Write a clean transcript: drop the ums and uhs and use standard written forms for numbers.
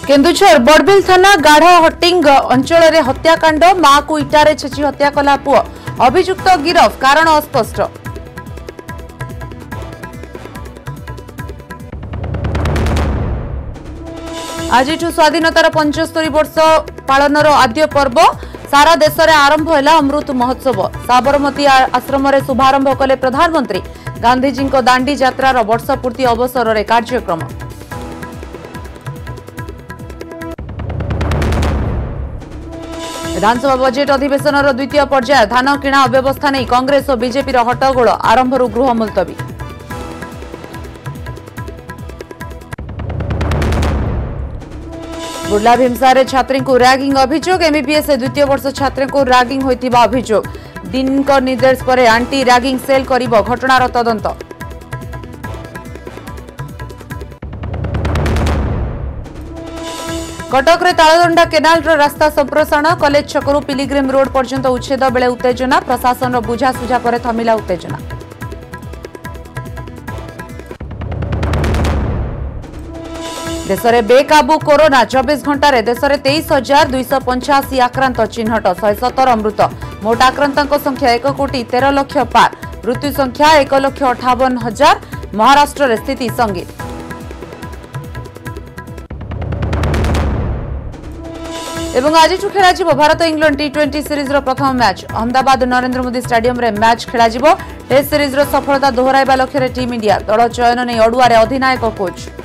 केन्दुझर बड़बिल थाना गाढ़हट्टिंग अंचल में हत्याकांड मां को इटारे छेची हत्या कला पुओ अभियुक्त गिरफ कारण अस्पष्ट। आज स्वाधीनतार 75 वर्ष पालनर आद्य पर्व सारा देश में आरंभ है अमृत महोत्सव। साबरमती आश्रम में शुभारंभ कले प्रधानमंत्री। गांधीजी दांडी यात्रार वर्षपूर्ति अवसर में कार्यक्रम। विधानसभा बजेट अधिवेशन द्वितीय पर्याय धान किणा अव्यवस्था नहीं कांग्रेस और बीजेपी हट्टगोल आरंभ गृह मुलतवी। बुर्ला भीमसार छात्री को रैगिंग अभियोग। एमबीबीएस द्वितीय वर्ष छात्री को रैगिंग होइतिबा अभियोग। दिन को निर्देश पर आंटी रैगिंग सेल करिबो घटनार तदंत। कटक रे तालदंडा केनाल रास्ता संप्रसारण कॉलेज छकरू पिलिग्रिम रोड पर्यंत उच्छेद बेले उत्तेजना। प्रशासन बुझासुझा पर थमिला उत्तेजना। देश में बेकाबू कोरोना 24 घंटे देश में 23,285 आक्रांत चिन्हट 117 मृत। मोट आक्रांतों संख्या 1,13 लाख पार। मृत्यु संख्या 1,58,000। महाराष्ट्र में स्थिति संगीन। एवं आज खेल भारत इंग्लैंड टी20 सीरीज प्रथम मैच अहमदाबाद नरेंद्र मोदी स्टेडियम रे मैच खेल। टेस्ट सीरीज सफलता दोहराइबा लक्ष्य टीम इंडिया दल चयन नहीं अड़ुआ अधिनायक कोच।